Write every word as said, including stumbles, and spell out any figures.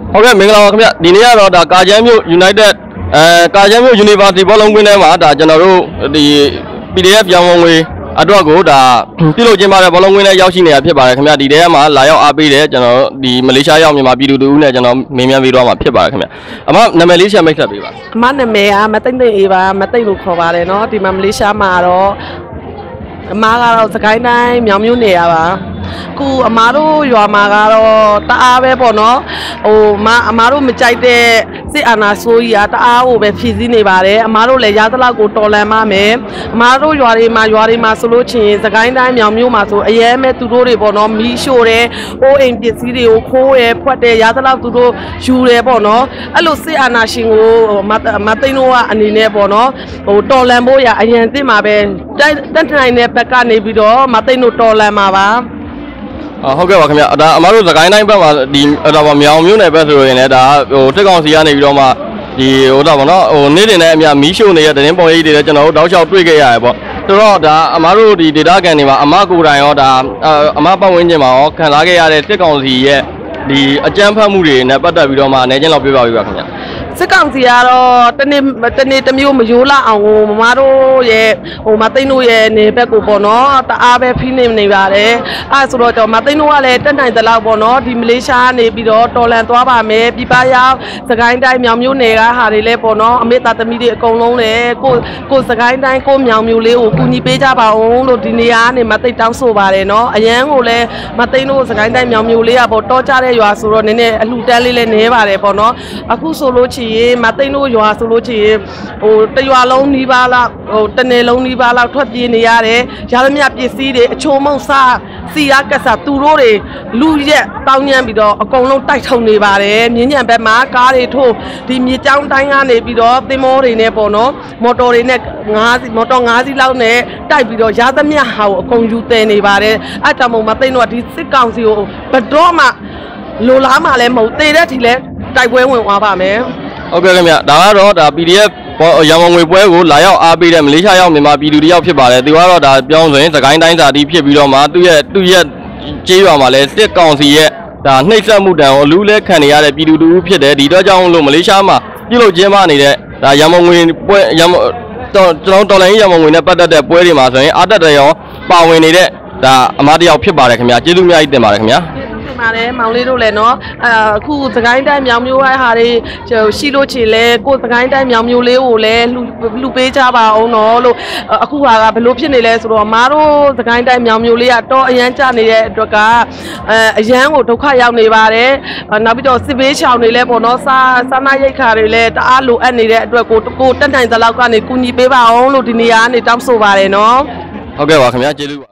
ဟုတ်ကဲ့မင်္ဂလာပါခင်ဗျဒီနေ့ကတော့ဒါကာကျန်းမြို့ United အဲကာကျန်းမြို့ University ဘောလုံးကွင်းထဲမှာဒါကျွန်တော်တို့ဒီ P D F ရောင်းဝယ်ငွေအတွက်ကိုဒါပြုလုပ်ခြင်းပါတဲ့ဘောလုံးကွင်းထဲရောက်ရှိနေတာဖြစ်ပါတယ်ခင်ဗျဒီထဲမှာလာရောက်အားပေးတယ်ကျွန်တော်ဒီမလေးရှားရောက်မြန်မာပြည်သူတူနဲ့ကျွန်တော်မင်းမြန်ပြီးတော့မှာဖြစ်ပါတယ်ခင်ဗျအမနာမည်လေးရှင်းမိတ်ဆက်ပေးပါအမနာမည်ကမသိမ့်သိမ့်အေးပါမသိမ့်လို့ခေါ်ပါတယ်နော်ဒီမှာမလေးရှားမှာတော့အမကတော့စကိုင်းတိုင်းမြောင်မြို့နေရပါခုအမားတို့ရွာမှာကတော့တအားပဲပေါ့နော်ဟိုမအမားတို့မကြိုက်တဲ့စစ်အာဏာဆိုးကြီးကတအားကိုပဲဖြည့်ဆည်းနေပါတယ်အမားတို့လည်းရသလောက်ကိုတော်လန်ပါမယ်အမားတို့ရွာတွေမှာရွာတွေမှာဆိုလို့ချင်းစကိုင်းတိုင်းမြောင်မြို့မှာဆိုအရဲမဲ့သူတို့တွေပေါ့နော်မီးရှို့တယ်အိုးအိမ်ပစ္စည်းတွေကိုခိုးရဖွက်တယ်ရသလောက်သူတို့ယူတယ်ပေါ့နော်အဲ့လိုစစ်အာဏာရှင်ကိုမမသိန်းတို့ကအနေနဲ့ပေါ့နော်ဟိုတော်လန်ဖို့ရအရင်သိမှာပဲတက်နိုင်တဲ့ဘက်ကနေပြီးတော့မသိန်းတို့တော်လန်မှာပါဟုတ်ကဲ့ပါခင်ဗျဒါအမားတို့စကိုင်းတိုင်းဘက်မှာဒီဒါပါမြောင်မြို့နယ်ဘက်ဆိုရင်လည်းဒါဟိုတက်ကောင်စီကနေပြီးတော့မှဒီဟိုတော့ဗောနော်ဟိုနေ့တင်နဲ့အများမီးရှို့နေတဲ့တင်းပုံရိပ်တွေလည်းကျွန်တော်တို့တောက်လျှောက်တွေ့ခဲ့ရတယ်ပေါ့ဆိုတော့ဒါအမားတို့ဒီဒေတာကန်တွေမှာအမကိုယ်တိုင်ရောဒါအမပတ်ဝန်းကျင်မှာရောခံစားခဲ့ရတဲ့တက်ကောင်စီရဲ့ဒီအကြမ်းဖက်မှုတွေနဲ့ပတ်သက်ပြီးတော့မှအနေချင်းလောက်ပြောပြပေးပါခင်ဗျစစ်ကောင်စီကတော့တနေ့တနေ့တစ်မျိုးမယိုးလာအောင်ကိုမမတို့ရဲ့ဟိုမသိန်းတို့ရဲ့နေဘက်ကိုပေါ့နော်တအားပဲဖိနေနေပါတယ်အဲဆိုတော့မသိန်းတို့ကလည်းတက်နိုင်တဲ့လောက်ပေါ့နော်ဒီမလေးရှားနေပြီးတော့တော်လန်သွားပါမယ်ပြပရောက်စကိုင်းတိုင်းမြောင်မြို့နယ်ကဟာတွေလည်းပေါ့နော်အမေသားသမီးတွေအကုန်လုံးလည်းကိုကိုစကိုင်းတိုင်းကိုမြောင်မြို့လေးကိုကူညီပေးကြပါအောင်လို့ဒီနေရာကနေမသိတောင်းဆိုပါတယ်နော်အရန်ကိုလည်းမသိန်းတို့စကိုင်းတိုင်းမြောင်မြို့လေးကပေါ့တောကြတဲ့ရွာဆိုတော့နည်းနည်းအလှတန်းလေးလည်းနေပါတယ်ပေါ့နော်အခုဆိုလို့ချီမသိန်းတို့ရွာဆိုလို့ချီဟိုတရွာလုံးနီးပါးလောက်ဟိုတနယ်လုံးနီးပါးလောက်ထွက်ပြေးနေရတယ်ရသမျှပစ္စည်းတွေအချိုမုံစားစီရကစားသူတို့တွေလူရက်တောင်းညံပြီးတော့အကုန်လုံးတိုက်ထုံနေပါတယ်မြင်းညံဘက်မှာကားတွေထိုးဒီမြေကြောင်းတိုင်းကနေပြီးတော့သင်္ဘောတွေနဲ့ပေါ့နော်မော်တော်တွေနဲ့ငါးစီးမော်တော်ငါးစီးလောက်နဲ့တိုက်ပြီးတော့ရသမျှဟာကိုအကုန်ယူတယ်နေပါတယ်အဲ့ကြောင့်မို့မသိန်းတို့ကဒီစစ်ကောင်စီကိုဘယ်တော့မှလိုလားမှလည်းမဟုတ်သေးတဲ့ထီလဲတိုက်ပွဲဝင်သွားပါမယ်ဟုတ်ကဲ့ခင်ဗျဒါကတော့ဒါ P D F ရန်ကုန်ငွေပွဲကိုလာရောက်အားပေးတဲ့မလေးရှားရောက်မြန်မာပြည်သူတယောက်ဖြစ်ပါတယ်သူကတော့ဒါပြောင်းဆိုရင်စကိုင်းတိုင်းစာတီးဖြစ်ပြီးတော့မှသူ့ရဲ့သူ့ရဲ့ကျေးရွာမှာလည်းစစ်ကောင်စီရဲ့ဒါနှိပ်စက်မှုတံကိုအလူးလဲခံနေရတဲ့ပြည်သူတူဖြစ်တယ်ဒီတော့ကြောင့်လို့မလေးရှားမှာပြုလုပ်ကျင်းပနေတဲ့ဒါရန်ကုန်ငွေပွဲရန်တော့ကျွန်တော်တော်လိုင်းရန်ကုန်ငွေနဲ့ပတ်သက်တဲ့ပွဲတွေမှာဆိုရင်အားတက်တယ်ရောပါဝင်နေတဲ့ဒါအမားတယောက်ဖြစ်ပါတယ်ခင်ဗျာကျေးဇူးများကြီးတင်ပါတယ်ခင်ဗျာပါတယ်မောင်လေးတို့လည်းနော်အခုစကိုင်းတိုင်းမြောင်မျိုးဟာတွေရှိလို့ချင်လဲကိုစကိုင်းတိုင်းမြောင်မျိုးလေးကိုလည်းလှူလှူပေးကြပါအောင်နော်လို့အခုဟာကဘယ်လိုဖြစ်နေလဲဆိုတော့မားတို့စကိုင်းတိုင်းမြောင်မျိုးလေးကတော့အရန်ကျနေတဲ့အတွက်ကအဲအရန်ကိုဒုက္ခရောက်နေပါတယ်နောက်ပြီးတော့စစ်ဘေးရှောင်တွေလည်းပေါ့နော်စားစားနာရိတ်ခါတွေလည်းတအားလိုအပ်နေတဲ့အတွက်ကိုကိုတက်နိုင်တဲ့လောက်ကနေကူညီပေးပါအောင်လို့ဒီနေရာကနေတောင်းဆိုပါတယ်နော်ဟုတ်ကဲ့ပါခင်ဗျာကျေးဇူးပါ